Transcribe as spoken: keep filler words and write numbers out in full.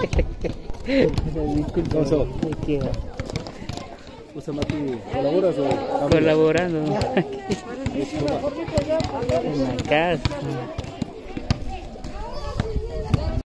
Disculpa. Gonzo. Es que Usa Mati, ¿colaboras o...? colaborando en la casa.